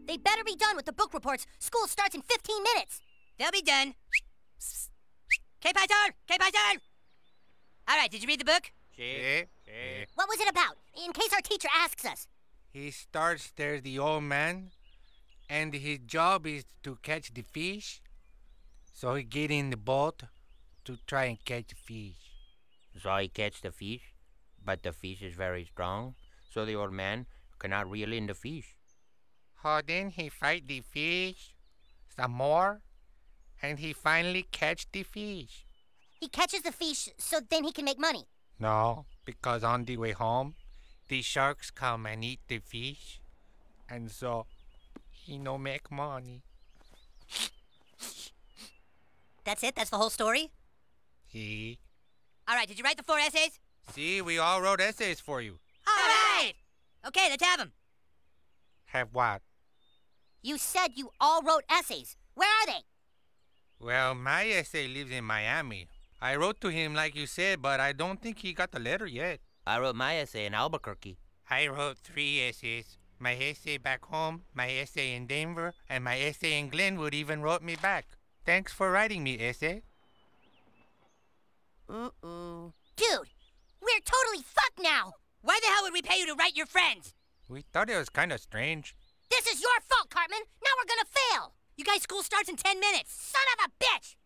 They better be done with the book reports. School starts in 15 minutes. They'll be done. K-Python! K-Python! All right, did you read the book? Sí. What was it about? In case our teacher asks us. He starts there's the old man, and his job is to catch the fish. So he get in the boat to try and catch the fish. So he catch the fish, but the fish is very strong, so the old man cannot reel in the fish. Oh, then he fight the fish some more, and he finally catch the fish. He catches the fish so then he can make money. No, because on the way home, the sharks come and eat the fish, and so he no make money. That's it? That's the whole story? See? All right, did you write the 4 essays? See, we all wrote essays for you. All right! Okay, let's have them. Have what? You said you all wrote essays. Where are they? Well, my essay lives in Miami. I wrote to him like you said, but I don't think he got the letter yet. I wrote my essay in Albuquerque. I wrote 3 essays. My essay back home, my essay in Denver, and my essay in Glenwood even wrote me back. Thanks for writing me, essay. Dude, we're totally fucked now. Why the hell would we pay you to write your friends? We thought it was kind of strange. This is your fault, Cartman. Now we're gonna fail. You guys, school starts in 10 minutes. Son of a bitch!